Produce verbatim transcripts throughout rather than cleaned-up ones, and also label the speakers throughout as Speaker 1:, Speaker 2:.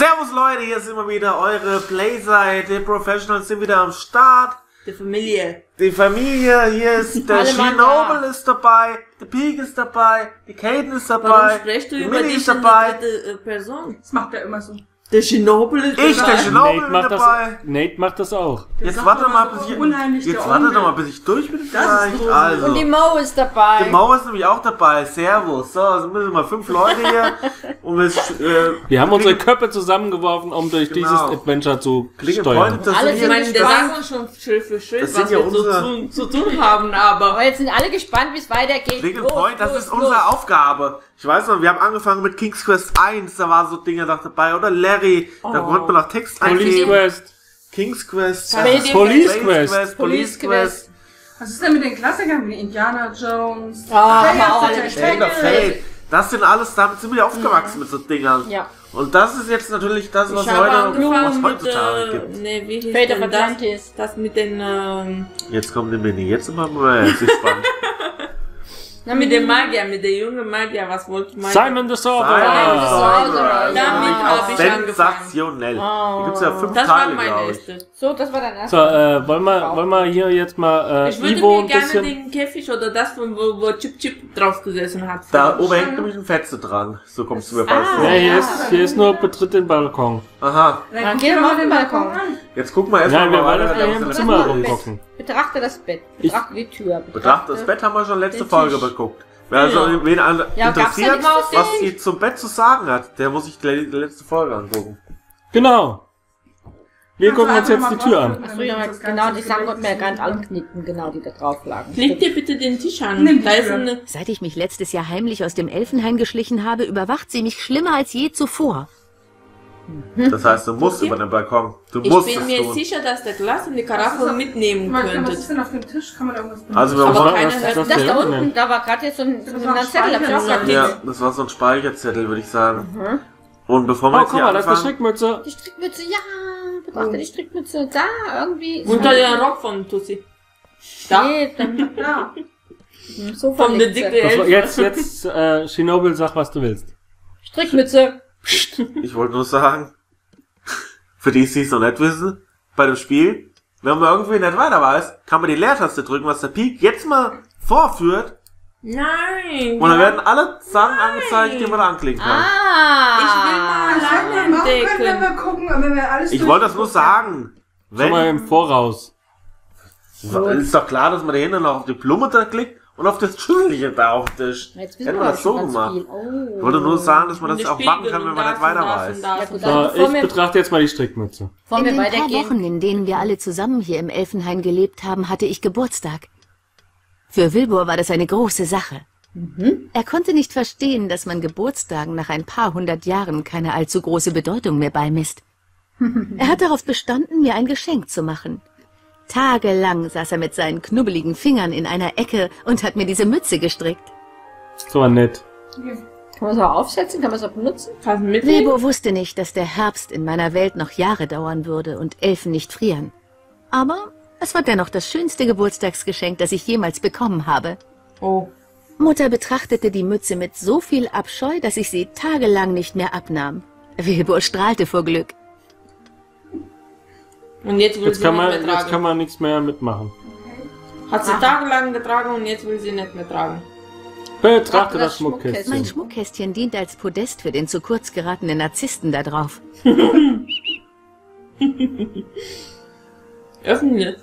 Speaker 1: Servus Leute, hier sind wir wieder, eure Playside, die Professionals sind wieder am Start.
Speaker 2: Die Familie.
Speaker 1: Die Familie, hier ist der Shinoble ist dabei, der Peak ist dabei, die Kaden ist dabei,
Speaker 2: Warum sprichst du
Speaker 1: die
Speaker 2: über
Speaker 1: Mini
Speaker 2: dich
Speaker 1: ist
Speaker 2: in
Speaker 1: dabei.
Speaker 2: der dritte Person?
Speaker 3: Das macht er immer so.
Speaker 2: Der Shinoble ist
Speaker 1: Ich,
Speaker 2: dabei.
Speaker 1: der Shinoble
Speaker 4: Nate
Speaker 1: bin
Speaker 4: macht, das,
Speaker 1: dabei.
Speaker 4: Nate macht das auch.
Speaker 1: Jetzt warte mal, bis ich,
Speaker 3: Unheimlich
Speaker 1: jetzt
Speaker 3: der
Speaker 1: warte
Speaker 3: Onkel.
Speaker 1: doch mal, bis ich durch bin
Speaker 3: Das ist
Speaker 1: vielleicht.
Speaker 3: so.
Speaker 1: Also.
Speaker 5: Und die Mo ist dabei.
Speaker 1: Die Mauer ist nämlich auch dabei. Servus. So, also müssen wir fünf Leute hier. Und wir, äh,
Speaker 4: Wir haben unsere Köpfe zusammengeworfen, um durch
Speaker 1: Genau.
Speaker 4: dieses Adventure zu
Speaker 1: Klinge
Speaker 4: steuern.
Speaker 1: Point, das
Speaker 5: Alle
Speaker 1: sind
Speaker 2: Ich
Speaker 1: hier,
Speaker 2: meine, der sagt uns schon Schritt für Schritt,
Speaker 1: Das sind
Speaker 2: was
Speaker 1: ja
Speaker 2: wir so
Speaker 1: unsere-
Speaker 2: zu, zu tun haben, aber...
Speaker 5: Aber jetzt sind alle gespannt, wie es weitergeht.
Speaker 1: Klinge
Speaker 5: Los,
Speaker 1: Point, das
Speaker 5: los,
Speaker 1: ist
Speaker 5: los.
Speaker 1: unsere Aufgabe. Ich weiß noch, wir haben angefangen mit King's Quest eins, da war so Dinge noch dabei. Oder Larry, da konnte man noch Text
Speaker 4: Police
Speaker 1: eingeben.
Speaker 4: Quest.
Speaker 1: King's Quest,
Speaker 5: Police
Speaker 4: Police
Speaker 1: Space
Speaker 4: Quest.
Speaker 1: Police Quest.
Speaker 3: Was ist denn mit den Klassikern wie Indiana Jones?
Speaker 5: Ah,
Speaker 3: Der
Speaker 5: haben wir auch
Speaker 3: erste
Speaker 5: alle
Speaker 1: Fate of Fate. Das sind alles, damit sind wir aufgewachsen mit so Dingern.
Speaker 5: Ja.
Speaker 1: Und das ist jetzt natürlich das, was
Speaker 2: Ich habe
Speaker 1: heute, was
Speaker 2: angefangen mit,
Speaker 1: heutzutage
Speaker 2: äh,
Speaker 1: gibt.
Speaker 2: nee, wie hieß
Speaker 5: Fate of
Speaker 2: denn das?
Speaker 5: Atlantis.
Speaker 2: Das mit den, ähm,
Speaker 1: Jetzt kommt die Mini, jetzt sind wir mal, jetzt ist spannend.
Speaker 5: Na,
Speaker 2: mit dem Magier, mit der jungen Magier, was wollte ich meinen?
Speaker 4: Simon the
Speaker 1: Simon
Speaker 4: Sorcerer.
Speaker 5: Sorcerer.
Speaker 2: Damit habe ich angefangen.
Speaker 1: Sensationell. Hier gibt's ja fünf
Speaker 2: Das war
Speaker 1: Teile,
Speaker 2: meine
Speaker 1: glaube ich.
Speaker 2: erste.
Speaker 5: So, das war dein
Speaker 4: So,
Speaker 5: erster.
Speaker 4: äh, wollen wir, wollen wir hier jetzt mal, äh,
Speaker 2: Ich würde
Speaker 4: Ivo
Speaker 2: mir
Speaker 4: ein
Speaker 2: gerne
Speaker 4: bisschen...
Speaker 2: den Käfig oder das, wo, wo Chip Chip drauf gesessen hat.
Speaker 1: Da oben hängt nämlich ein Fetze dran. So kommst du mir bald
Speaker 2: Ah.
Speaker 1: vor.
Speaker 4: Ja, hier ist, hier ist nur betritt den Balkon.
Speaker 1: Aha.
Speaker 3: Dann
Speaker 5: Dann
Speaker 3: guck
Speaker 5: geh
Speaker 3: dir
Speaker 5: doch
Speaker 3: mal
Speaker 5: mal
Speaker 3: den
Speaker 5: auf den
Speaker 3: Balkon
Speaker 5: Balkon.
Speaker 3: an.
Speaker 1: Jetzt guck mal erstmal
Speaker 4: Nein, wir
Speaker 1: mal
Speaker 4: wollen
Speaker 1: weiter,
Speaker 4: jetzt
Speaker 1: was
Speaker 4: hier
Speaker 1: in
Speaker 4: im
Speaker 1: der
Speaker 4: Zimmer
Speaker 1: Mitte ist.
Speaker 4: rumgucken.
Speaker 5: Betrachte das Bett. Betrachte die Tür.
Speaker 1: Betrachte das Bett haben wir schon letzte
Speaker 5: den
Speaker 1: Folge
Speaker 5: Tisch.
Speaker 1: beguckt. Wer also wen an-
Speaker 5: Ja, gab's denn
Speaker 1: interessiert,
Speaker 5: immer auf
Speaker 1: was
Speaker 5: den-
Speaker 1: sie zum Bett zu sagen hat, der muss sich die die letzte Folge angucken.
Speaker 4: Genau. Wir gucken uns
Speaker 3: Also
Speaker 4: jetzt die
Speaker 3: einfach mal
Speaker 4: Tür an.
Speaker 3: draufdrücken,
Speaker 5: Achso, ja,
Speaker 3: damit das
Speaker 5: genau,
Speaker 3: Ganze
Speaker 5: die Sang und mir
Speaker 3: vielleicht
Speaker 5: ganz anknicken, genau, die da drauf lagen.
Speaker 2: Klick dir bitte den Tisch an.
Speaker 3: Nimm die
Speaker 2: Da ist
Speaker 3: Tür.
Speaker 2: eine...
Speaker 6: Seit ich mich letztes Jahr heimlich aus dem Elfenhain geschlichen habe, überwacht sie mich schlimmer als je zuvor.
Speaker 1: Das heißt, du musst über den Balkon. Du
Speaker 2: Ich
Speaker 1: musst
Speaker 2: bin
Speaker 1: es
Speaker 2: mir
Speaker 1: tun.
Speaker 2: sicher, dass der Glas und die Karaffe
Speaker 3: Was ist
Speaker 2: mitnehmen
Speaker 3: Mal, was
Speaker 2: könntet.
Speaker 3: ist denn auf dem Tisch? Kann man da irgendwas
Speaker 1: Also wir
Speaker 2: Aber
Speaker 1: wollen
Speaker 2: keiner
Speaker 1: das,
Speaker 2: hört
Speaker 4: das,
Speaker 5: Das
Speaker 4: der
Speaker 5: da
Speaker 4: unten.
Speaker 5: unten, da war gerade jetzt so ein, so
Speaker 3: war
Speaker 5: ein
Speaker 3: ein
Speaker 5: Zettel, hab ich auch
Speaker 3: Speicher.
Speaker 5: gerade
Speaker 1: ja, das war so ein Speicherzettel, würde ich sagen. Und bevor wir
Speaker 4: Oh,
Speaker 1: jetzt
Speaker 4: guck
Speaker 1: hier
Speaker 4: mal, das ist eine
Speaker 1: anfangen,
Speaker 4: Strickmütze.
Speaker 5: Die Strickmütze, ja, betrachte die Strickmütze, da, irgendwie.
Speaker 2: Unter den Rock von Tussi. Da.
Speaker 5: Nee, dann,
Speaker 3: Ja.
Speaker 5: so
Speaker 2: Von der
Speaker 5: liegt sie.
Speaker 2: dicke
Speaker 4: Das war-
Speaker 2: Elfe.
Speaker 4: Jetzt, jetzt, äh, Shinoble, sag, was du willst.
Speaker 5: Strickmütze.
Speaker 1: ich wollte nur sagen, für die, die es noch nicht wissen, bei dem Spiel, wenn man irgendwie nicht weiter weiß, kann man die Leertaste drücken, was der Peak jetzt mal vorführt,
Speaker 2: Nein.
Speaker 1: und dann
Speaker 2: ja.
Speaker 1: werden alle Sachen angezeigt, die man da anklicken kann.
Speaker 5: Ah.
Speaker 2: Ich will mal
Speaker 3: Das hätten wir
Speaker 2: alleine
Speaker 3: machen können, wenn
Speaker 2: entdecken.
Speaker 3: wir gucken, wenn wir alles
Speaker 1: Ich wollte das nur
Speaker 3: durchgeguckt haben.
Speaker 1: sagen.
Speaker 4: Schon mal
Speaker 1: Wenn,
Speaker 4: im Voraus.
Speaker 1: ist doch klar, dass man dahinter noch auf die Blume da klickt und auf das Schüsselchen da auf den Tisch.
Speaker 5: Jetzt wissen
Speaker 1: Hätten
Speaker 5: wir
Speaker 1: wir
Speaker 5: aber
Speaker 1: das so
Speaker 5: schon ganz
Speaker 1: gemacht.
Speaker 5: viel. Oh.
Speaker 1: Ich wollte nur sagen, dass man
Speaker 2: Und
Speaker 1: das
Speaker 2: der
Speaker 1: auch machen
Speaker 2: Spiegel
Speaker 1: kann, wenn
Speaker 2: und
Speaker 1: man
Speaker 2: das
Speaker 1: nicht weiter
Speaker 2: und das
Speaker 1: weiß.
Speaker 2: und das
Speaker 5: Ja,
Speaker 2: und
Speaker 5: gut,
Speaker 2: das.
Speaker 5: dann-
Speaker 4: So,
Speaker 5: bevor
Speaker 4: ich
Speaker 5: wir-
Speaker 4: betrachte jetzt mal die Strickmütze.
Speaker 5: Bevor
Speaker 6: In
Speaker 5: wir
Speaker 6: den paar
Speaker 5: weitergehen.
Speaker 6: Wochen, in denen wir alle zusammen hier im Elfenhain gelebt haben, hatte ich Geburtstag. Für Wilbur war das eine große Sache. Er konnte nicht verstehen, dass man Geburtstagen nach ein paar hundert Jahren keine allzu große Bedeutung mehr beimisst. Er hat darauf bestanden, mir ein Geschenk zu machen. Tagelang saß er mit seinen knubbeligen Fingern in einer Ecke und hat mir diese Mütze gestrickt.
Speaker 4: So war nett.
Speaker 5: Kann man es auch aufsetzen? Kann man es auch benutzen?
Speaker 2: Kannst du mitnehmen?
Speaker 6: Wilbur wusste nicht, dass der Herbst in meiner Welt noch Jahre dauern würde und Elfen nicht frieren. Aber es war dennoch das schönste Geburtstagsgeschenk, das ich jemals bekommen habe.
Speaker 2: Oh.
Speaker 6: Mutter betrachtete die Mütze mit so viel Abscheu, dass ich sie tagelang nicht mehr abnahm. Wilbur strahlte vor Glück.
Speaker 2: Und jetzt will
Speaker 4: Jetzt
Speaker 2: sie
Speaker 4: kann
Speaker 2: nicht
Speaker 4: man,
Speaker 2: mehr
Speaker 4: jetzt
Speaker 2: tragen.
Speaker 4: kann man nichts mehr mitmachen.
Speaker 2: Hat sie tagelang getragen und jetzt will sie nicht mehr tragen.
Speaker 4: Betrachte
Speaker 5: das
Speaker 4: das Schmuckkästchen.
Speaker 6: Mein Schmuckkästchen dient als Podest für den zu kurz geratenen Narzissten da drauf.
Speaker 2: Öffnen wir.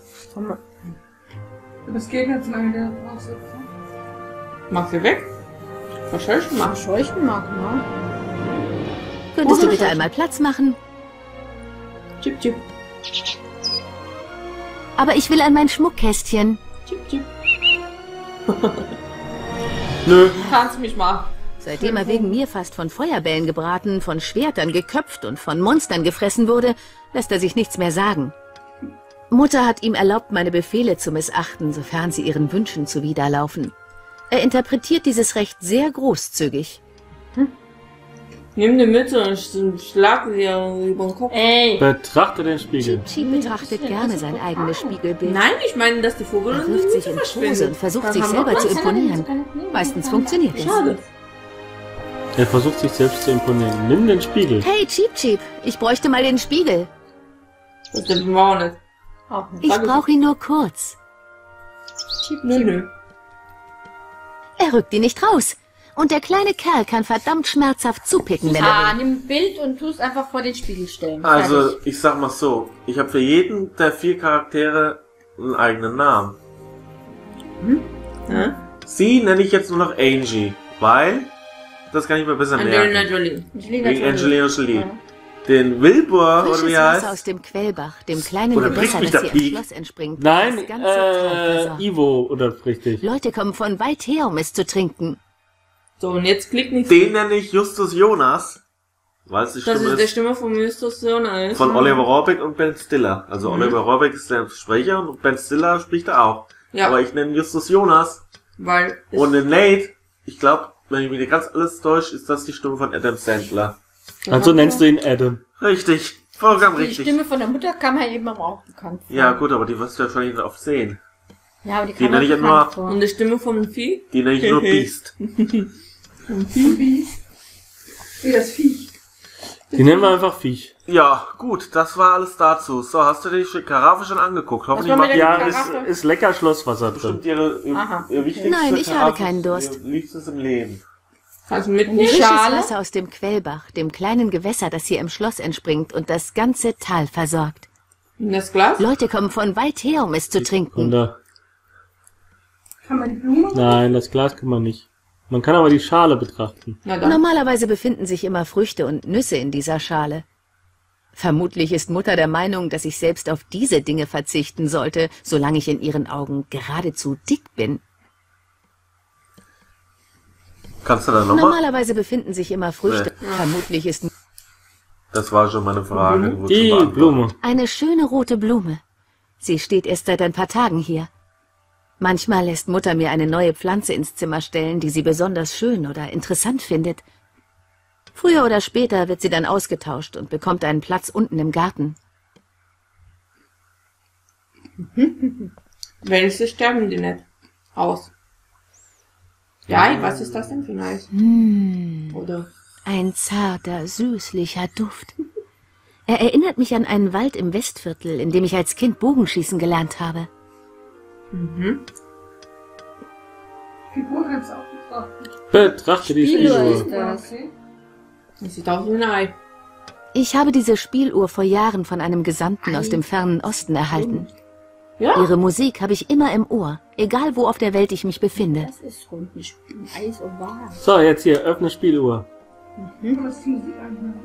Speaker 3: Das geht nicht, solange der drauf sitzt.
Speaker 2: Mach sie weg. Verscheuchen
Speaker 5: Mal
Speaker 2: mach.
Speaker 5: scheuchen machen, ne?
Speaker 6: Könntest du bitte einmal Platz machen?
Speaker 2: Chip, chip.
Speaker 6: Aber ich will an mein Schmuckkästchen.
Speaker 2: Chip, chip.
Speaker 4: Nö.
Speaker 2: Kannst mich mal.
Speaker 6: Seitdem er wegen mir fast von Feuerbällen gebraten, von Schwertern geköpft und von Monstern gefressen wurde, lässt er sich nichts mehr sagen. Mutter hat ihm erlaubt, meine Befehle zu missachten, sofern sie ihren Wünschen zuwiderlaufen. Er interpretiert dieses Recht sehr großzügig.
Speaker 2: Nimm die Mütze und sch- schlag sie über den Kopf.
Speaker 5: Ey.
Speaker 4: Betrachte den Spiegel.
Speaker 6: Chi betrachtet gerne sein eigenes Spiegelbild.
Speaker 2: Nein, ich meine, dass die Vogel
Speaker 6: Er
Speaker 2: in die
Speaker 6: wirft sich
Speaker 2: Mütze
Speaker 6: in Pose
Speaker 2: verschwindet.
Speaker 6: und versucht
Speaker 2: Das
Speaker 6: sich
Speaker 2: haben wir
Speaker 6: selber
Speaker 2: auch.
Speaker 6: zu imponieren. Meistens funktioniert es.
Speaker 2: Schade.
Speaker 4: Er versucht sich selbst zu imponieren. Nimm den Spiegel.
Speaker 6: Hey, Cheep Cheep, ich bräuchte mal den Spiegel.
Speaker 2: Das dürfen wir auch nicht.
Speaker 5: Auch nicht.
Speaker 6: Ich brauche ihn nur kurz.
Speaker 2: Nö, nö.
Speaker 6: Er rückt ihn nicht raus. Und der kleine Kerl kann verdammt schmerzhaft zupicken, wenn
Speaker 5: Ah,
Speaker 6: er will.
Speaker 5: nimm ein Bild und tu es einfach vor den Spiegel stellen.
Speaker 1: Also,
Speaker 5: Fertig.
Speaker 1: ich sag mal so, ich habe für jeden der vier Charaktere einen eigenen Namen.
Speaker 2: Hm?
Speaker 1: Sie nenne ich jetzt nur noch Angie, weil das kann ich mir besser
Speaker 2: Angelina
Speaker 1: merken.
Speaker 2: Jolie.
Speaker 5: Angelina
Speaker 1: Wegen
Speaker 5: Jolie.
Speaker 1: Angelina Jolie.
Speaker 5: Ja.
Speaker 1: Den Wilbur, oder
Speaker 6: Frisches
Speaker 1: wie er
Speaker 6: Wasser aus
Speaker 1: heißt,
Speaker 6: dem Quellbach, dem kleinen
Speaker 1: Oder
Speaker 6: Gewässer,
Speaker 1: bricht mich
Speaker 6: das
Speaker 1: der
Speaker 6: hier im
Speaker 1: Piek?
Speaker 6: Schloss entspringt.
Speaker 4: Nein,
Speaker 6: das ganze Tal
Speaker 4: äh,
Speaker 6: versorgt.
Speaker 4: Ivo, oder richtig.
Speaker 6: Leute kommen von weit her, um es zu trinken.
Speaker 2: So, und jetzt klick nicht.
Speaker 1: den nenne ich Justus Jonas, weil es die
Speaker 2: Das
Speaker 1: Stimme
Speaker 2: ist der
Speaker 1: ist
Speaker 2: Stimme von Justus Jonas.
Speaker 1: von Oliver Rohrbeck und Ben Stiller. Also
Speaker 2: Mhm.
Speaker 1: Oliver Rohrbeck ist der Sprecher und Ben Stiller spricht er auch.
Speaker 2: Ja,
Speaker 1: Aber ich nenne Justus Jonas.
Speaker 2: weil... es-
Speaker 1: Und den Nate, ich glaube, wenn ich mir nicht ganz alles täusche, ist das die Stimme von Adam Sandler.
Speaker 4: Also nennst du ihn Adam.
Speaker 1: Richtig, vollkommen
Speaker 5: Die
Speaker 1: richtig.
Speaker 5: Stimme von der Mutter kam ja eben aber auch bekannt vor.
Speaker 1: Ja gut, aber die wirst du ja wahrscheinlich nicht oft sehen.
Speaker 5: Ja, aber die
Speaker 1: Die
Speaker 5: kam
Speaker 1: nenne
Speaker 5: auch
Speaker 1: ich ja
Speaker 5: bekannt
Speaker 1: nur-
Speaker 5: vor.
Speaker 2: Und die Stimme vom Vieh?
Speaker 1: Die nenne ich nur Beast.
Speaker 3: Wie das Viech.
Speaker 4: Die nennen wir einfach Viech.
Speaker 1: Ja, gut, das war alles dazu. So, hast du dir die Karaffe schon angeguckt? Hoffentlich
Speaker 5: war mit
Speaker 1: macht
Speaker 5: der
Speaker 4: Ja,
Speaker 1: ihr
Speaker 4: ist,
Speaker 5: Karaffe.
Speaker 4: ist lecker Schlosswasser
Speaker 1: bestimmt
Speaker 4: drin.
Speaker 1: ihre, ihr,
Speaker 5: Aha.
Speaker 1: ihr wichtigste
Speaker 6: Nein, ich habe
Speaker 1: Karaffe,
Speaker 6: keinen Durst.
Speaker 1: Ihr liebstes im Leben.
Speaker 2: Also mit
Speaker 5: Die
Speaker 2: nicht.
Speaker 6: Frisches
Speaker 5: Schale?
Speaker 6: Wasser aus dem Quellbach, dem kleinen Gewässer, das hier im Schloss entspringt und das ganze Tal versorgt.
Speaker 2: In das Glas?
Speaker 6: Leute kommen von weit her, um es zu trinken.
Speaker 4: Wunder.
Speaker 3: Kann man die Blume?
Speaker 4: Nein, das Glas kann man nicht. Man kann aber die Schale betrachten.
Speaker 2: Na dann.
Speaker 6: Normalerweise befinden sich immer Früchte und Nüsse in dieser Schale. Vermutlich ist Mutter der Meinung, dass ich selbst auf diese Dinge verzichten sollte, solange ich in ihren Augen geradezu dick bin.
Speaker 1: Kannst du da nochmal?
Speaker 6: Normalerweise befinden sich immer Früchte. Vermutlich ist
Speaker 1: Das war schon meine Frage. Die wurde schon
Speaker 4: Die
Speaker 1: beantwortet.
Speaker 4: Blume.
Speaker 6: eine schöne rote Blume. Sie steht erst seit ein paar Tagen hier. Manchmal lässt Mutter mir eine neue Pflanze ins Zimmer stellen, die sie besonders schön oder interessant findet. Früher oder später wird sie dann ausgetauscht und bekommt einen Platz unten im Garten.
Speaker 2: Wenigstens sterben die nicht. Aus. Ja, was ist das denn für ein Eis?
Speaker 6: Hm,
Speaker 2: Oder?
Speaker 6: ein zarter, süßlicher Duft. Er erinnert mich an einen Wald im Westviertel, in dem ich als Kind Bogenschießen gelernt habe.
Speaker 2: Mhm.
Speaker 3: Figur kannst du auch betrachten.
Speaker 4: Betrachte die
Speaker 5: Spieluhr ist
Speaker 4: Spieluhr.
Speaker 5: das.
Speaker 3: Okay.
Speaker 2: Das sieht aus wie ein Ei.
Speaker 6: Ich habe diese Spieluhr vor Jahren von einem Gesandten aus dem fernen Osten erhalten.
Speaker 2: Ja?
Speaker 6: Ihre Musik habe ich immer im Ohr, egal wo auf der Welt ich mich befinde.
Speaker 5: Das ist rund, ein Sp- ein Eis oval.
Speaker 4: So, jetzt hier, öffne Spieluhr.
Speaker 3: Kann man sich die Musik anhören?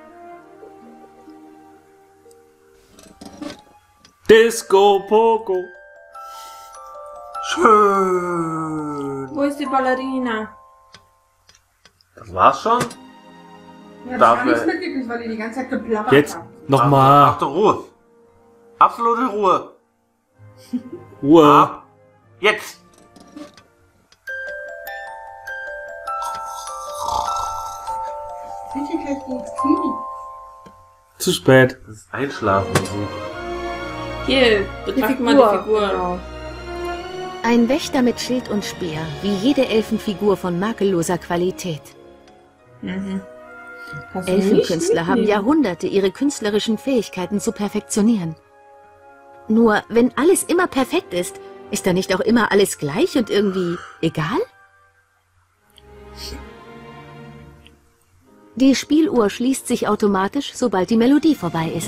Speaker 4: Disco Poco.
Speaker 1: Schön.
Speaker 2: Wo ist die Ballerina?
Speaker 1: Das war's schon?
Speaker 3: Ja,
Speaker 1: Darf
Speaker 3: ich habe nichts
Speaker 1: er-
Speaker 3: mitgekriegt, weil die die ganze Zeit geblabbert
Speaker 4: Jetzt
Speaker 3: haben.
Speaker 4: nochmal.
Speaker 1: Achtung, Ruhe. Absolute Ruhe.
Speaker 4: Ruhe.
Speaker 1: Ab. Jetzt.
Speaker 3: Bitte gleich ins Knie.
Speaker 4: Zu spät.
Speaker 1: Das ist Einschlafmusik.
Speaker 2: Hier, betracht mal die Figur.
Speaker 5: Genau.
Speaker 6: Ein Wächter mit Schild und Speer, wie jede Elfenfigur von makelloser Qualität.
Speaker 2: Mhm. Hast du
Speaker 6: Elfenkünstler
Speaker 2: nicht
Speaker 6: haben
Speaker 2: mitnehmen?
Speaker 6: Jahrhunderte, ihre künstlerischen Fähigkeiten zu perfektionieren. Nur, wenn alles immer perfekt ist, ist dann nicht auch immer alles gleich und irgendwie egal? Die Spieluhr schließt sich automatisch, sobald die Melodie vorbei ist.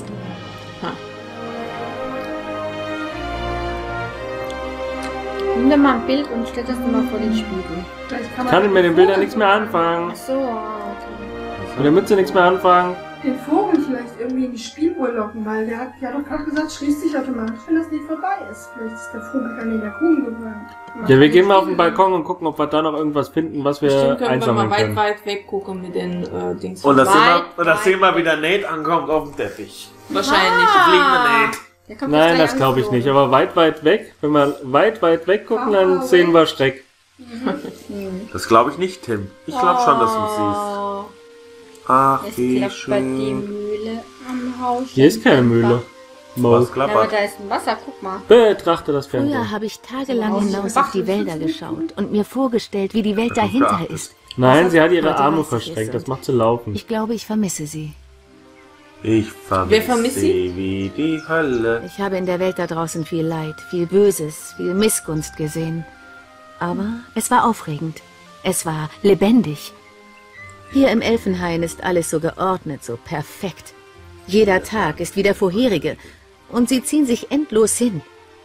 Speaker 5: Nimm dir mal ein Bild und stell das mal vor den Spiegel.
Speaker 3: Vielleicht
Speaker 4: Kann ich mit den Bildern nichts mehr anfangen.
Speaker 5: Ach so, okay.
Speaker 4: Mit der Mütze nichts mehr anfangen.
Speaker 3: Den Vogel vielleicht irgendwie in die Spieluhr locken, weil der hat ja doch gerade gesagt, schließt sich automatisch, wenn das Lied vorbei ist. Vielleicht ist der Vogel dann in der Kuh gewöhnt.
Speaker 4: Ja, wir gehen mal auf den Balkon und gucken, ob wir da noch irgendwas finden, was wir
Speaker 2: Bestimmt können wir mal
Speaker 4: einsammeln
Speaker 2: weit,
Speaker 4: können.
Speaker 2: weit weg gucken mit den äh, Dings.
Speaker 1: Und das
Speaker 5: Weit,
Speaker 1: sehen wir, und das
Speaker 5: weit.
Speaker 1: sehen wir, wie der Nate ankommt auf dem Teppich.
Speaker 2: Wahrscheinlich.
Speaker 1: Der fliegende Nate.
Speaker 5: Der kommt
Speaker 4: Nein,
Speaker 5: jetzt
Speaker 4: das
Speaker 5: gleich
Speaker 4: glaube ich nicht. Aber weit, weit weg, wenn wir weit, weit weg gucken, dann sehen wir Schreck.
Speaker 1: Das glaube ich nicht, Tim. Ich glaube schon, dass du es siehst.
Speaker 2: Oh.
Speaker 1: Ach,
Speaker 5: Es
Speaker 1: wie
Speaker 5: klappert die
Speaker 1: schön.
Speaker 5: Mühle am Haus.
Speaker 4: Hier ist keine Mühle. Mo.
Speaker 1: Was
Speaker 5: Ja, aber
Speaker 1: klappert?
Speaker 5: da ist ein Wasser, guck mal.
Speaker 4: Betrachte das
Speaker 6: Früher
Speaker 4: Fernsehen.
Speaker 6: habe ich tagelang hinaus auf die Wälder geschaut und mir vorgestellt, wie die Welt dahinter ist.
Speaker 4: Nein, sie hat ihre
Speaker 6: Heute
Speaker 4: Arme
Speaker 6: weiß ich
Speaker 4: verschränkt.
Speaker 6: es
Speaker 4: Das macht sie laufen.
Speaker 6: Ich glaube, ich vermisse sie.
Speaker 1: Ich vermisse
Speaker 2: Wer vermisst sie?
Speaker 1: sie wie die Hölle.
Speaker 6: Ich habe in der Welt da draußen viel Leid, viel Böses, viel Missgunst gesehen. Aber es war aufregend. Es war lebendig. Hier im Elfenhain ist alles so geordnet, so perfekt. Jeder Tag ist wie der vorherige. Und sie ziehen sich endlos hin.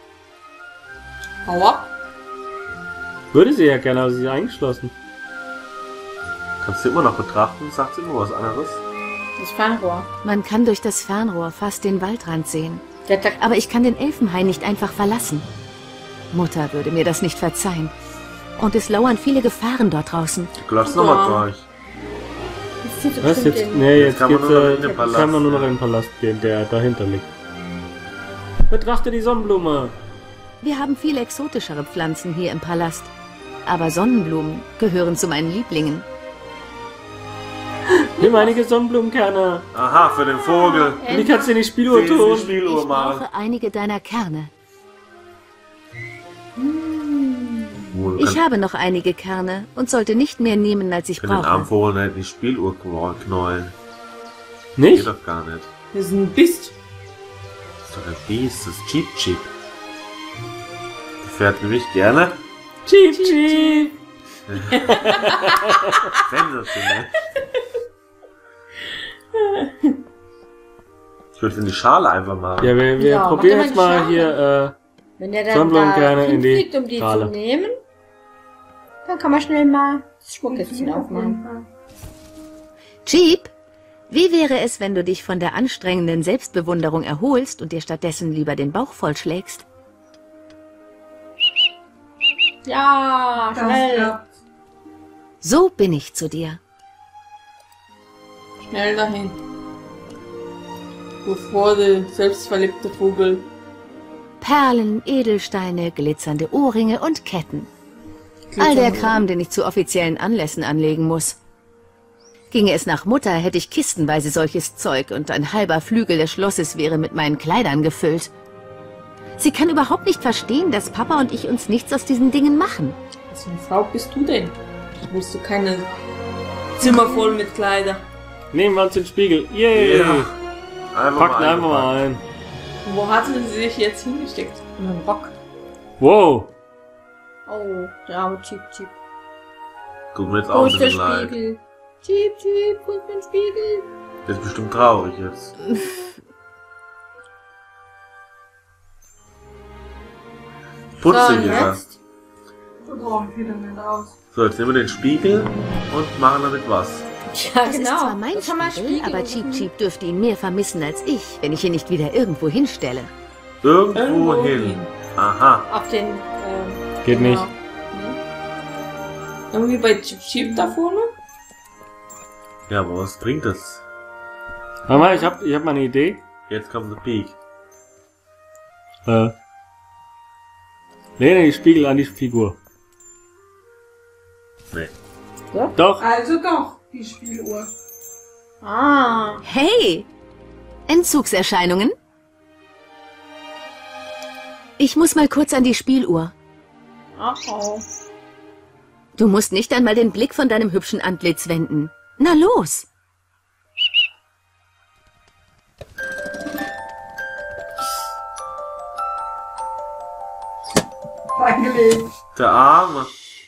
Speaker 2: Hau ab.
Speaker 4: Würde sie ja gerne, aber sie ist eingeschlossen.
Speaker 1: Kannst du immer noch betrachten, sagt sie immer was anderes.
Speaker 2: Das Fernrohr.
Speaker 6: Man kann durch das Fernrohr fast den Waldrand sehen.
Speaker 2: Der hat da
Speaker 6: Aber ich kann den Elfenhain nicht einfach verlassen. Mutter würde mir das nicht verzeihen. Und es lauern viele Gefahren dort draußen.
Speaker 1: Du läufst nochmal durch.
Speaker 2: das zieht so
Speaker 4: Was
Speaker 2: bestimmt
Speaker 4: jetzt?
Speaker 2: den-
Speaker 4: Nee, jetzt,
Speaker 1: Jetzt kann man
Speaker 4: geht's,
Speaker 1: nur noch
Speaker 4: äh,
Speaker 1: in den Palast,
Speaker 4: kann man nur noch
Speaker 1: ja.
Speaker 4: in den Palast gehen, der dahinter liegt. Betrachte die Sonnenblume.
Speaker 6: Wir haben viel exotischere Pflanzen hier im Palast. Aber Sonnenblumen gehören zu meinen Lieblingen.
Speaker 4: Nimm einige Sonnenblumenkerne.
Speaker 1: Aha, für den Vogel.
Speaker 4: Und die kannst du in die Spieluhr
Speaker 1: Die ist die
Speaker 4: tun.
Speaker 1: Spieluhr
Speaker 6: Ich
Speaker 1: machen.
Speaker 6: brauche einige deiner Kerne.
Speaker 1: Wohl,
Speaker 6: Ich
Speaker 1: kann,
Speaker 6: habe noch einige Kerne und sollte nicht mehr nehmen, als ich
Speaker 1: kann den armen
Speaker 6: brauche.
Speaker 1: Vogel nicht die Spieluhr knollen. Geht
Speaker 4: Nicht?
Speaker 1: doch gar nicht.
Speaker 2: Das ist ein Bist.
Speaker 1: Das ist doch ein Biest, das ist Cheap Cheap. Gefährt mich gerne.
Speaker 4: Cheep, cheep.
Speaker 1: Sensationell. Ich würde in die Schale einfach machen.
Speaker 4: Ja, wir, wir
Speaker 2: Ja,
Speaker 4: probieren
Speaker 2: mach
Speaker 4: jetzt
Speaker 2: doch mal
Speaker 4: mal
Speaker 2: die
Speaker 4: hier,
Speaker 2: Wenn der dann
Speaker 4: Sonnenblumenkerne
Speaker 2: da
Speaker 4: in die
Speaker 2: hinfliegt, um die
Speaker 4: Schale.
Speaker 2: zu nehmen, dann kann man schnell mal das Schmuckkästchen aufmachen.
Speaker 6: Jeep, wie wäre es, wenn du dich von der anstrengenden Selbstbewunderung erholst und dir stattdessen lieber den Bauch vollschlägst?
Speaker 2: Ja,
Speaker 3: Das
Speaker 2: schnell.
Speaker 3: klappt.
Speaker 6: So bin ich zu dir.
Speaker 2: Schnell dahin. Bevor der selbstverliebte Vogel.
Speaker 6: Perlen, Edelsteine, glitzernde Ohrringe und Ketten. All der Kram, den ich zu offiziellen Anlässen anlegen muss. Ginge es nach Mutter, hätte ich kistenweise solches Zeug und ein halber Flügel des Schlosses wäre mit meinen Kleidern gefüllt. Sie kann überhaupt nicht verstehen, dass Papa und ich uns nichts aus diesen Dingen machen.
Speaker 2: Was für eine Frau bist du denn? Willst du keine Zimmer voll mit Kleider?
Speaker 4: nehmen wir uns den Spiegel. Yay!
Speaker 1: Ja. Einfach
Speaker 4: Packen einfach
Speaker 1: eingepackt.
Speaker 4: mal ein.
Speaker 2: Und wo hatte sie sich jetzt hingesteckt? In einen Rock.
Speaker 4: Wow!
Speaker 2: Oh, der arme Cheep Cheep.
Speaker 1: Tut mir jetzt
Speaker 2: Wo
Speaker 1: auch ein
Speaker 2: ist der
Speaker 1: bisschen leid.
Speaker 2: Spiegel? Cheep Cheep, wo ist mein Spiegel?
Speaker 1: Der ist bestimmt traurig jetzt. Putzig ist er.
Speaker 2: jetzt?
Speaker 3: Wir brauchen wieder nicht raus.
Speaker 1: So, jetzt nehmen wir den Spiegel und machen damit was.
Speaker 2: Ja,
Speaker 6: Das ist zwar mein
Speaker 2: Das haben wir
Speaker 6: Spiegel,
Speaker 2: Spiegel.
Speaker 6: aber Cheep Cheep dürfte ihn mehr vermissen als ich, wenn ich ihn nicht wieder irgendwo hinstelle.
Speaker 1: Irgendwo,
Speaker 2: Irgendwo
Speaker 1: hin.
Speaker 2: hin.
Speaker 1: Aha.
Speaker 2: Auf den, ähm,
Speaker 4: Geht
Speaker 2: genau.
Speaker 4: nicht.
Speaker 2: Nee. Irgendwie bei Cheep Cheep da vorne?
Speaker 1: Ja, aber was bringt das?
Speaker 4: Mama, ich hab, ich hab mal eine Idee.
Speaker 1: Jetzt kommt der Peak.
Speaker 4: Äh. Lehne die Spiegel an die Figur.
Speaker 1: Nee.
Speaker 4: Doch.
Speaker 3: Also doch, die Spieluhr.
Speaker 2: Ah.
Speaker 6: Hey! Entzugserscheinungen? Ich muss mal kurz an die Spieluhr.
Speaker 2: Ach, oh.
Speaker 6: Du musst nicht einmal den Blick von deinem hübschen Antlitz wenden. Na los!
Speaker 3: Reingelegt.
Speaker 1: Der Arme.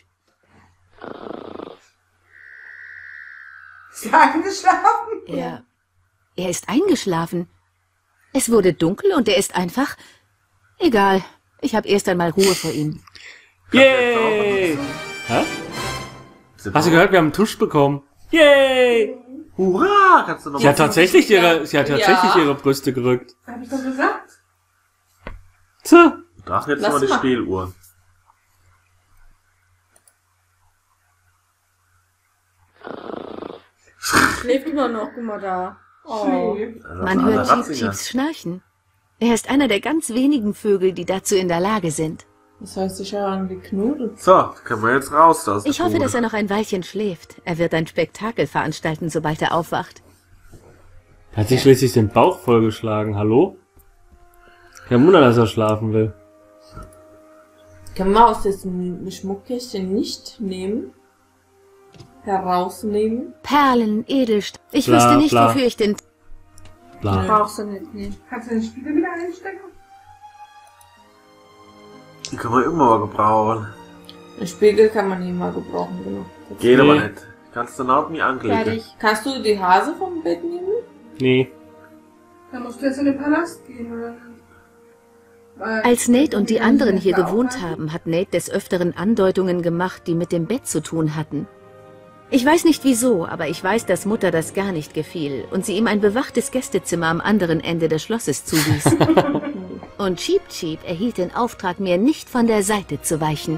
Speaker 3: Ist er eingeschlafen?
Speaker 6: Er, er ist eingeschlafen. Es wurde dunkel und er ist einfach... Egal, ich habe erst einmal Ruhe vor ihm.
Speaker 4: Yay! Hä? Hast du gehört, wir haben einen Tusch bekommen? Yay!
Speaker 1: Hurra! Kannst du noch
Speaker 4: Sie hat tatsächlich ihre, sie hat tatsächlich
Speaker 2: Ja.
Speaker 4: ihre Brüste gerückt.
Speaker 3: Hab ich doch gesagt.
Speaker 4: So.
Speaker 1: Ach, jetzt
Speaker 2: Lass
Speaker 1: mal die
Speaker 2: mal.
Speaker 1: Spieluhr.
Speaker 2: Schläft immer noch, guck mal da. Oh.
Speaker 3: Schläft.
Speaker 1: Also
Speaker 6: Man
Speaker 1: ein
Speaker 6: hört
Speaker 1: alter
Speaker 6: Cheep
Speaker 1: Ratzinger.
Speaker 6: Cheeps Schnarchen. Er ist einer der ganz wenigen Vögel, die dazu in der Lage sind.
Speaker 2: Das heißt, ich habe irgendwie Knudel.
Speaker 1: So, können wir jetzt raus aus der
Speaker 6: Ich hoffe,
Speaker 1: Bude.
Speaker 6: dass er noch ein Weilchen schläft. Er wird ein Spektakel veranstalten, sobald er aufwacht.
Speaker 4: Er hat sich schließlich den Bauch vollgeschlagen. Hallo? Kein Wunder, dass er schlafen will.
Speaker 2: Kann man aus diesem Schmuckkästchen nicht nehmen? herausnehmen?
Speaker 6: Perlen, Edelstahl. Ich
Speaker 4: Bla,
Speaker 6: wüsste nicht,
Speaker 4: bla.
Speaker 6: wofür ich den...
Speaker 4: Bla.
Speaker 5: Brauchst du nicht, nee.
Speaker 3: Kannst du den Spiegel wieder einstecken?
Speaker 1: Die kann man immer mal gebrauchen.
Speaker 2: Ein Spiegel kann man nicht mal gebrauchen, genau.
Speaker 1: Geht
Speaker 4: Nee.
Speaker 1: aber nicht. Kannst du nach mir anklicken.
Speaker 5: Fertig.
Speaker 2: Kannst du die Hase vom Bett nehmen?
Speaker 4: Nee.
Speaker 3: Dann musst du jetzt in den Palast gehen, oder? Weil-
Speaker 6: Als Nate und die anderen hier
Speaker 3: Da
Speaker 6: gewohnt
Speaker 3: aufhalten.
Speaker 6: haben, hat Nate des Öfteren Andeutungen gemacht, die mit dem Bett zu tun hatten. Ich weiß nicht wieso, aber ich weiß, dass Mutter das gar nicht gefiel und sie ihm ein bewachtes Gästezimmer am anderen Ende des Schlosses zuwies. Und Cheep Cheep erhielt den Auftrag, mir nicht von der Seite zu weichen.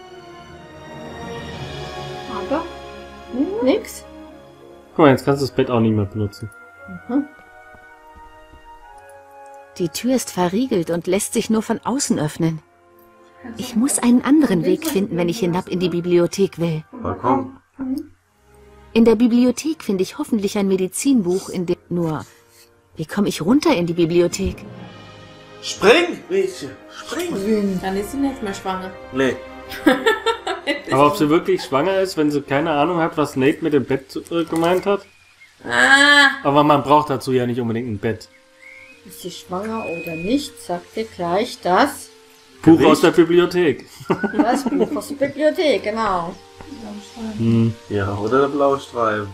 Speaker 5: Aber? Hm, nix?
Speaker 4: Guck mal, jetzt kannst du das Bett auch nicht mehr benutzen.
Speaker 6: Die Tür ist verriegelt und lässt sich nur von außen öffnen. Ich muss einen anderen Weg finden, wenn ich hinab in die Bibliothek will.
Speaker 1: Vollkommen.
Speaker 6: In der Bibliothek finde ich hoffentlich ein Medizinbuch, in dem... Nur, wie komme ich runter in die Bibliothek?
Speaker 1: Spring, Mädchen. Spring.
Speaker 2: Dann ist sie nicht mehr schwanger.
Speaker 1: Nee.
Speaker 4: Aber ob sie wirklich schwanger ist, wenn sie keine Ahnung hat, was Nate mit dem Bett äh, gemeint hat?
Speaker 2: Ah!
Speaker 4: Aber man braucht dazu ja nicht unbedingt ein Bett.
Speaker 5: Ist sie schwanger oder nicht, sagt dir gleich das.
Speaker 4: Buch
Speaker 1: Gewicht?
Speaker 4: aus der Bibliothek.
Speaker 5: Das Buch aus der Bibliothek, genau.
Speaker 4: Hm.
Speaker 1: Ja, oder der blaue Streifen.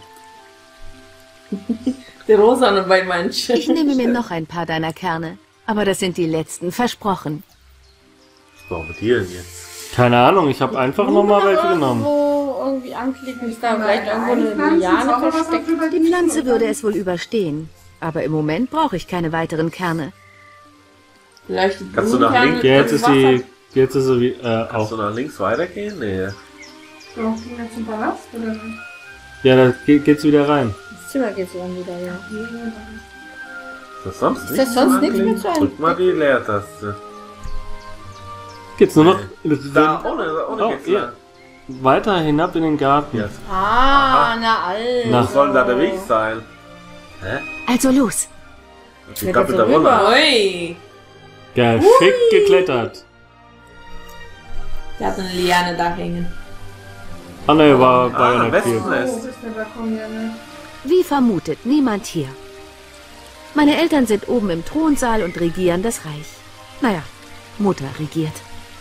Speaker 2: Die rosane bei manchen.
Speaker 6: Ich nehme mir noch ein paar deiner Kerne. Aber das sind die letzten, versprochen.
Speaker 1: Was brauchen wir die denn jetzt?
Speaker 4: Keine Ahnung, ich habe einfach nochmal welche genommen.
Speaker 5: Irgendwo irgendwie anklicken, ist da vielleicht irgendwo eine Liane versteckt.
Speaker 6: Die Pflanze würde es wohl überstehen. Aber im Moment brauche ich keine weiteren Kerne.
Speaker 2: Vielleicht die
Speaker 1: Kannst du nach
Speaker 2: Blumenkerne
Speaker 1: links-
Speaker 4: Jetzt
Speaker 2: im
Speaker 4: ist
Speaker 2: Wasser.
Speaker 4: sie, jetzt ist sie wie- äh,
Speaker 1: Kannst
Speaker 4: auch.
Speaker 1: du nach links weitergehen? Nee.
Speaker 3: So, gehen wir zum Palast, oder?
Speaker 4: Ja, da geht, geht's wieder rein.
Speaker 5: Das Zimmer geht so dann wieder, ja.
Speaker 1: Ist das sonst
Speaker 5: Ist das sonst nichts mehr zu
Speaker 1: Drück
Speaker 5: einem?
Speaker 1: mal die Leertaste.
Speaker 4: Geht's nur noch
Speaker 1: Da, ohne, ohne
Speaker 4: Oh,
Speaker 1: geht's
Speaker 4: ja.
Speaker 1: lang.
Speaker 4: weiter hinab in den Garten.
Speaker 1: Ja.
Speaker 5: Ah, na also.
Speaker 4: Na.
Speaker 1: Was soll denn da der Weg sein? Hä?
Speaker 6: Also los.
Speaker 1: Die
Speaker 2: Geht
Speaker 1: Kappe
Speaker 2: das
Speaker 1: da
Speaker 2: so
Speaker 1: runter.
Speaker 2: rüber? Ui!
Speaker 4: Geschickt geklettert.
Speaker 2: Der hat eine Liane da hängen.
Speaker 4: Ah ne, war, war
Speaker 1: Ah,
Speaker 4: ja
Speaker 1: am
Speaker 4: nicht viel.
Speaker 1: besten
Speaker 3: Oh,
Speaker 1: ist.
Speaker 3: das ist der Balkon, ja, ne?
Speaker 6: Wie vermutet, niemand hier. Meine Eltern sind oben im Thronsaal und regieren das Reich. Naja, Mutter regiert.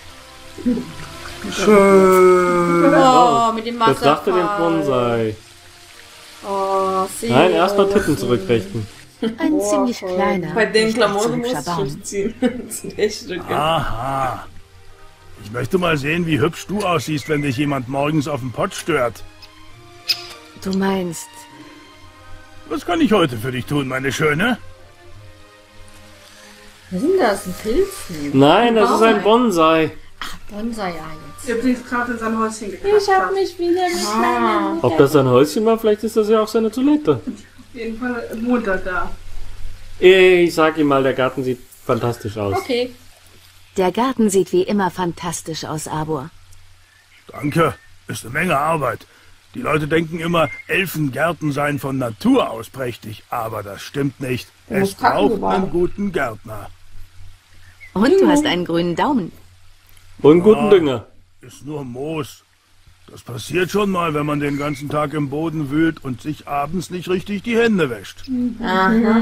Speaker 5: Oh, mit dem
Speaker 4: Das dachte den
Speaker 5: Wasserfall.
Speaker 4: Bonsai.
Speaker 5: Oh, sehr
Speaker 4: Nein, erstmal Titten
Speaker 5: schön.
Speaker 4: zurückrichten.
Speaker 6: Ein
Speaker 5: Oh,
Speaker 6: ziemlich
Speaker 5: voll.
Speaker 6: kleiner,
Speaker 2: Bei den
Speaker 6: nicht
Speaker 2: Klamotten
Speaker 6: allzu
Speaker 2: muss
Speaker 6: hübscher
Speaker 2: ich
Speaker 6: Baum.
Speaker 2: schon ziehen. Zurechtstücken.
Speaker 7: Aha. Ich möchte mal sehen, wie hübsch du aussiehst, wenn dich jemand morgens auf dem Pott stört.
Speaker 6: Du meinst,
Speaker 7: Was kann ich heute für dich tun, meine Schöne?
Speaker 5: Was ist denn das? Ein Pilz? Nee.
Speaker 4: Nein, das ist ein Bonsai.
Speaker 5: Bonsai, ja, jetzt.
Speaker 3: Übrigens gerade in sein Häuschen gekratzt.
Speaker 2: Ich hab mich wieder
Speaker 5: Ah.
Speaker 2: geschlagen.
Speaker 4: Ob das sein Häuschen war, vielleicht ist das ja auch seine Toilette.
Speaker 3: Auf jeden Fall wohnt er da.
Speaker 4: Ich sag ihm mal, der Garten sieht fantastisch aus.
Speaker 5: Okay.
Speaker 6: der Garten sieht wie immer fantastisch aus, Arbor.
Speaker 7: Danke. Ist eine Menge Arbeit. Die Leute denken immer, Elfengärten seien von Natur aus prächtig. Aber das stimmt nicht. Es
Speaker 2: musst kacken,
Speaker 7: braucht
Speaker 2: du Bauer.
Speaker 7: einen guten Gärtner.
Speaker 6: Und du hast einen grünen Daumen.
Speaker 4: Und guten
Speaker 7: Ah.
Speaker 4: Dünger.
Speaker 7: Ist nur Moos. Das passiert schon mal, wenn man den ganzen Tag im Boden wühlt und sich abends nicht richtig die Hände wäscht.
Speaker 2: Aha.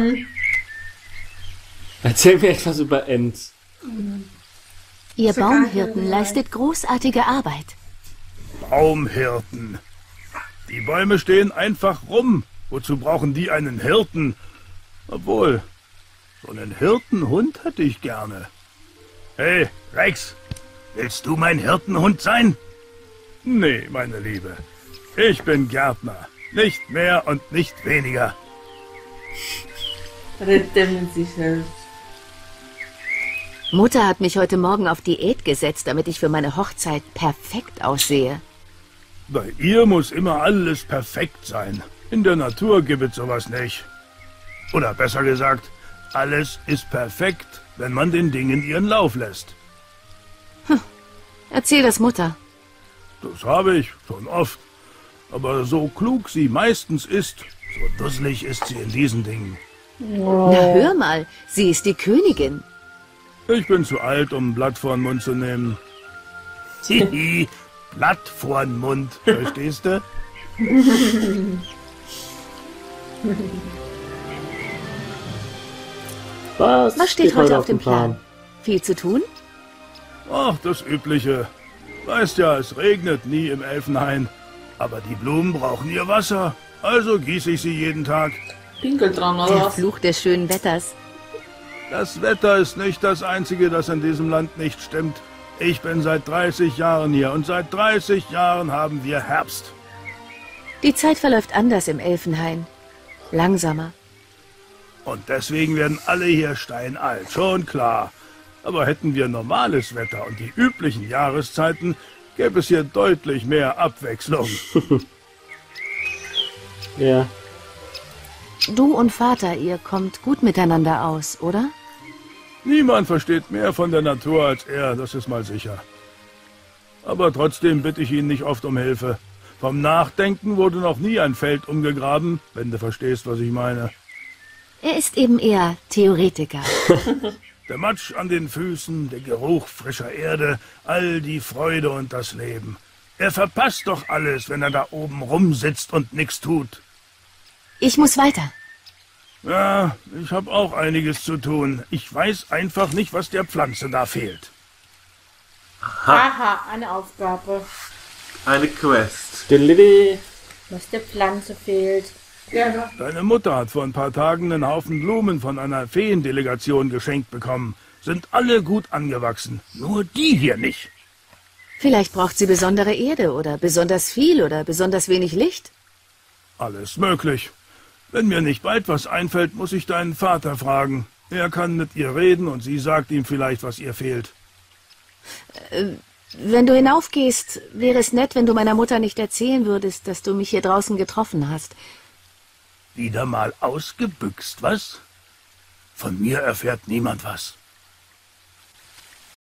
Speaker 4: Erzähl mir etwas über Ents.
Speaker 6: Ihr
Speaker 3: Ist ja gar nicht
Speaker 6: Baumhirten
Speaker 3: so
Speaker 6: leistet großartige Arbeit.
Speaker 7: Baumhirten. Die Bäume stehen einfach rum. Wozu brauchen die einen Hirten? Obwohl, so einen Hirtenhund hätte ich gerne. Hey, Rex, willst du mein Hirtenhund sein? Nee, meine Liebe. Ich bin Gärtner. Nicht mehr und nicht weniger.
Speaker 2: Redet er mit sich selbst.
Speaker 6: Mutter hat mich heute Morgen auf Diät gesetzt, damit ich für meine Hochzeit perfekt aussehe.
Speaker 7: Bei ihr muss immer alles perfekt sein. In der Natur gibt es sowas nicht. Oder besser gesagt, alles ist perfekt, wenn man den Dingen ihren Lauf lässt.
Speaker 6: Erzähl das Mutter.
Speaker 7: Das habe ich schon oft. Aber so klug sie meistens ist, so dusselig ist sie in diesen Dingen.
Speaker 6: Na hör mal, sie ist die Königin.
Speaker 7: Ich bin zu alt, um ein Blatt vor den Mund zu nehmen. Hihi, Blatt vor den Mund, verstehst du?
Speaker 4: Was,
Speaker 6: Was steht heute auf dem Plan? Viel zu tun?
Speaker 7: Ach, das Übliche. Weißt ja, es regnet nie im Elfenhain. Aber die Blumen brauchen ihr Wasser. Also gieße ich sie jeden Tag.
Speaker 2: Pinkelt dran, oder
Speaker 6: Der
Speaker 2: was?
Speaker 6: Fluch des schönen Wetters.
Speaker 7: Das Wetter ist nicht das Einzige, das in diesem Land nicht stimmt. Ich bin seit dreißig Jahren hier und seit dreißig Jahren haben wir Herbst.
Speaker 6: Die Zeit verläuft anders im Elfenhain. Langsamer.
Speaker 7: Und deswegen werden alle hier steinalt, schon klar. Aber hätten wir normales Wetter und die üblichen Jahreszeiten, gäbe es hier deutlich mehr Abwechslung.
Speaker 4: Ja.
Speaker 6: Du und Vater, ihr kommt gut miteinander aus, oder?
Speaker 7: Niemand versteht mehr von der Natur als er, das ist mal sicher. Aber trotzdem bitte ich ihn nicht oft um Hilfe. Vom Nachdenken wurde noch nie ein Feld umgegraben, wenn du verstehst, was ich meine.
Speaker 6: Er ist eben eher Theoretiker.
Speaker 7: Der Matsch an den Füßen, der Geruch frischer Erde, all die Freude und das Leben. Er verpasst doch alles, wenn er da oben rumsitzt und nichts tut.
Speaker 6: Ich muss weiter.
Speaker 7: Ja, ich habe auch einiges zu tun. Ich weiß einfach nicht, was der Pflanze da fehlt.
Speaker 5: Aha, eine Aufgabe.
Speaker 1: Eine Quest.
Speaker 4: Dilili.
Speaker 5: Was der Pflanze fehlt.
Speaker 3: Ja, ja.
Speaker 7: Deine Mutter hat vor ein paar Tagen einen Haufen Blumen von einer Feendelegation geschenkt bekommen. Sind alle gut angewachsen. Nur die hier nicht.
Speaker 6: Vielleicht braucht sie besondere Erde oder besonders viel oder besonders wenig Licht.
Speaker 7: Alles möglich. Wenn mir nicht bald was einfällt, muss ich deinen Vater fragen. Er kann mit ihr reden und sie sagt ihm vielleicht, was ihr fehlt.
Speaker 6: Wenn du hinaufgehst, wäre es nett, wenn du meiner Mutter nicht erzählen würdest, dass du mich hier draußen getroffen hast.
Speaker 7: Wieder mal ausgebüxt, was? Von mir erfährt niemand was.